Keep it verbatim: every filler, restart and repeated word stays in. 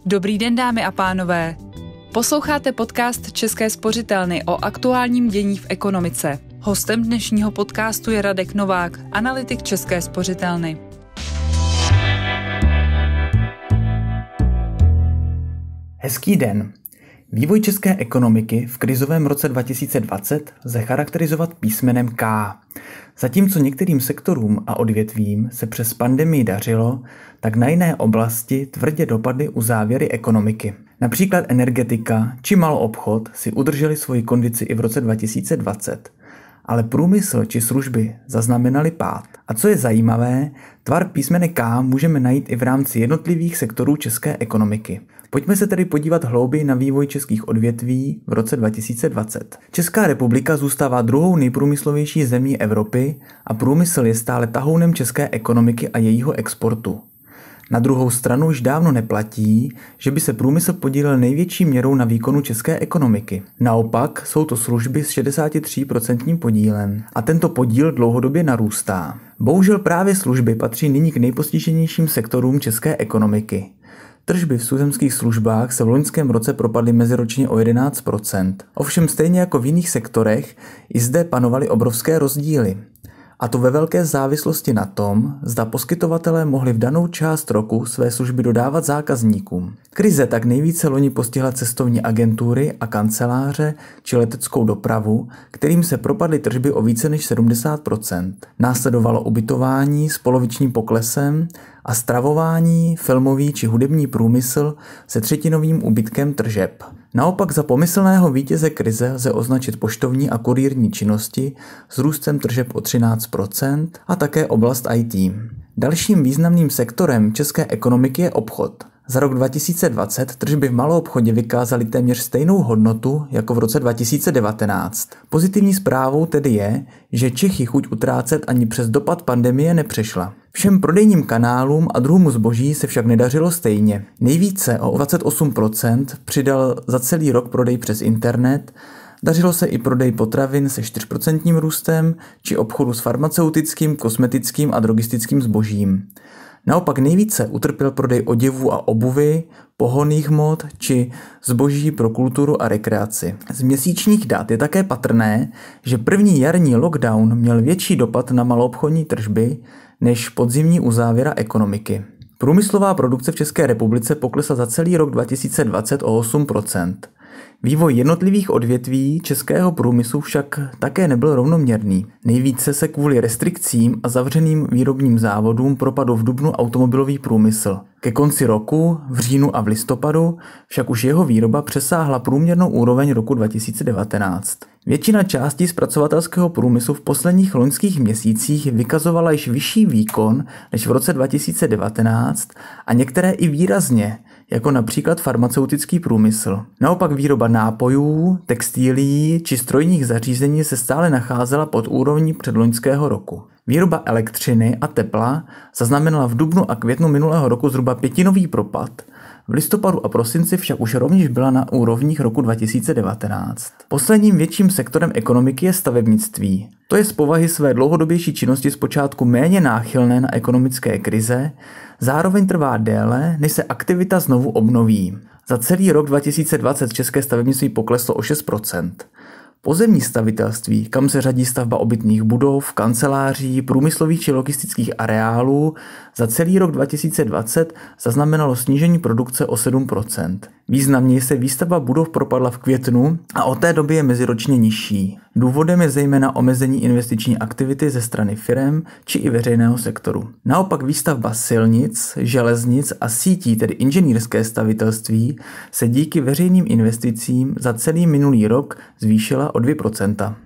Dobrý den, dámy a pánové. Posloucháte podcast České spořitelny o aktuálním dění v ekonomice. Hostem dnešního podcastu je Radek Novák, analytik České spořitelny. Hezký den. Vývoj české ekonomiky v krizovém roce dva tisíce dvacet lze charakterizovat písmenem K. Zatímco některým sektorům a odvětvím se přes pandemii dařilo, tak na jiné oblasti tvrdě dopadly uzávěry ekonomiky. Například energetika či maloobchod si udrželi svoji kondici i v roce dva tisíce dvacet, ale průmysl či služby zaznamenaly pád. A co je zajímavé, tvar písmene K můžeme najít i v rámci jednotlivých sektorů české ekonomiky. Pojďme se tedy podívat hlouběji na vývoj českých odvětví v roce dva tisíce dvacet. Česká republika zůstává druhou nejprůmyslovější zemí Evropy a průmysl je stále tahounem české ekonomiky a jejího exportu. Na druhou stranu už dávno neplatí, že by se průmysl podílel největší měrou na výkonu české ekonomiky. Naopak jsou to služby s šedesát tři procent podílem a tento podíl dlouhodobě narůstá. Bohužel právě služby patří nyní k nejpostiženějším sektorům české ekonomiky. Tržby v tuzemských službách se v loňském roce propadly meziročně o jedenáct procent. Ovšem stejně jako v jiných sektorech i zde panovaly obrovské rozdíly. A to ve velké závislosti na tom, zda poskytovatelé mohli v danou část roku své služby dodávat zákazníkům. Krize tak nejvíce loni postihla cestovní agentury a kanceláře či leteckou dopravu, kterým se propadly tržby o více než sedmdesát procent. Následovalo ubytování s polovičním poklesem a stravování, filmový či hudební průmysl se třetinovým úbytkem tržeb. Naopak za pomyslného vítěze krize lze označit poštovní a kurýrní činnosti s růstem tržeb o třináct procent a také oblast í té. Dalším významným sektorem české ekonomiky je obchod. Za rok dva tisíce dvacet tržby v maloobchodě vykázaly téměř stejnou hodnotu jako v roce dva tisíce devatenáct. Pozitivní zprávou tedy je, že Čechy chuť utrácet ani přes dopad pandemie nepřešla. Všem prodejním kanálům a druhům zboží se však nedařilo stejně. Nejvíce o dvacet osm procent přidal za celý rok prodej přes internet, dařilo se i prodej potravin se čtyři procenta růstem či obchodu s farmaceutickým, kosmetickým a drogistickým zbožím. Naopak nejvíce utrpěl prodej oděvů a obuvy, pohonných hmot či zboží pro kulturu a rekreaci. Z měsíčních dat je také patrné, že první jarní lockdown měl větší dopad na maloobchodní tržby než podzimní uzávěra ekonomiky. Průmyslová produkce v České republice poklesla za celý rok dva tisíce dvacet o osm procent. Vývoj jednotlivých odvětví českého průmyslu však také nebyl rovnoměrný. Nejvíce se kvůli restrikcím a zavřeným výrobním závodům propadl v dubnu automobilový průmysl. Ke konci roku, v říjnu a v listopadu, však už jeho výroba přesáhla průměrnou úroveň roku dva tisíce devatenáct. Většina částí zpracovatelského průmyslu v posledních loňských měsících vykazovala již vyšší výkon než v roce dva tisíce devatenáct a některé i výrazně, jako například farmaceutický průmysl. Naopak výroba nápojů, textilií či strojních zařízení se stále nacházela pod úrovní předloňského roku. Výroba elektřiny a tepla zaznamenala v dubnu a květnu minulého roku zhruba pětinový propad. V listopadu a prosinci však už rovněž byla na úrovních roku dva tisíce devatenáct. Posledním větším sektorem ekonomiky je stavebnictví. To je z povahy své dlouhodobější činnosti zpočátku méně náchylné na ekonomické krize, zároveň trvá déle, než se aktivita znovu obnoví. Za celý rok dva tisíce dvacet české stavebnictví pokleslo o šest procent. Pozemní stavitelství, kam se řadí stavba obytných budov, kanceláří, průmyslových či logistických areálů, za celý rok dva tisíce dvacet zaznamenalo snížení produkce o sedm procent. Významněji se výstavba budov propadla v květnu a od té doby je meziročně nižší. Důvodem je zejména omezení investiční aktivity ze strany firem či i veřejného sektoru. Naopak výstavba silnic, železnic a sítí, tedy inženýrské stavitelství, se díky veřejným investicím za celý minulý rok zvýšila o dvě procenta.